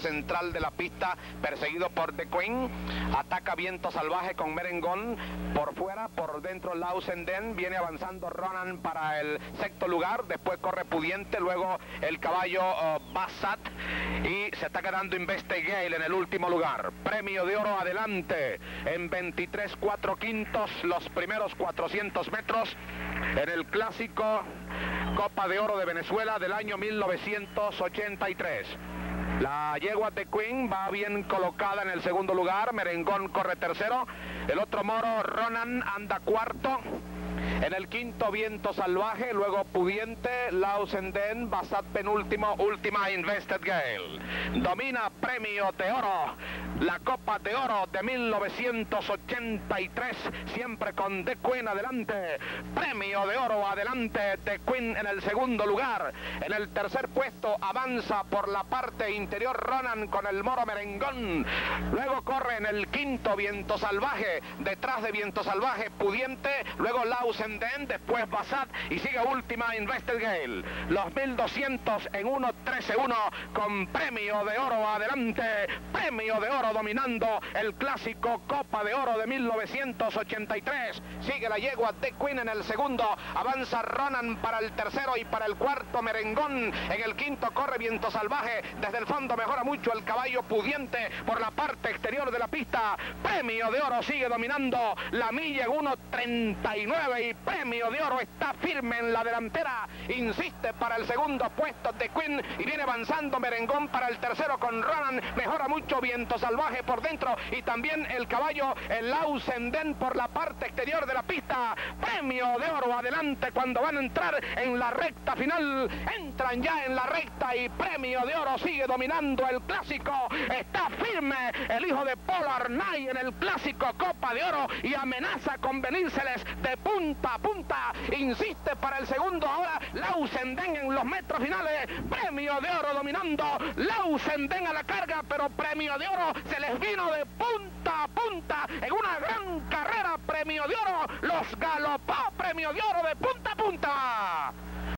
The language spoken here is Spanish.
central de la pista, perseguido por The Queen. Ataca Viento Salvaje con Merengón por fuera, por dentro Lausenden. Viene avanzando Ronan para el sexto lugar. Después corre Pudiente, luego el caballo Bassat. Y se está quedando Investigale en el último lugar. Premio de oro adelante en 23 4 quintos, los primeros 400 metros en el clásico Copa de Oro de Venezuela del año 1983. La yegua The Queen va bien colocada en el segundo lugar. Merengón corre tercero. El otro moro, Ronan, anda cuarto. En el quinto, Viento Salvaje, luego Pudiente, Lausenden, Bassat penúltimo, última Investigale. Domina Premio de Oro, la Copa de Oro de 1983, siempre con The Queen adelante. Premio de Oro adelante, The Queen en el segundo lugar. En el tercer puesto avanza por la parte interior Ronan con el moro Merengón. Luego corre en el quinto Viento Salvaje, detrás de Viento Salvaje Pudiente, luego Lausenden, después Bassat y sigue última Investigale. Los 1200 en 1:13:1 con Premio de Oro adelante. Premio de Oro dominando el clásico Copa de Oro de 1983. Sigue la yegua The Queen en el segundo. Avanza Ronan para el tercero y para el cuarto Merengón. En el quinto corre Viento Salvaje. Desde el fondo mejora mucho el caballo Pudiente por la parte exterior de la pista. Premio de Oro sigue dominando la milla en 1:39 y Premio de Oro está firme en la delantera. Insiste para el segundo puesto The Queen y viene avanzando Merengón para el tercero con Ronan. Mejora mucho Viento Salvaje por dentro y también el caballo el Lausenden por la parte exterior de la pista. Premio de Oro adelante cuando van a entrar en la recta final. Entran ya en la recta y Premio de Oro sigue dominando el clásico. Está firme el hijo de Paul Arnay en el clásico Copa de Oro y amenaza con venírseles de punta a punta. Insiste para el segundo ahora Lausenden en los metros finales. Premio de Oro dominando. Lausenden a la carga, pero Premio de Oro se les vino de punta a punta en una gran carrera. Premio de Oro los galopó Premio de Oro de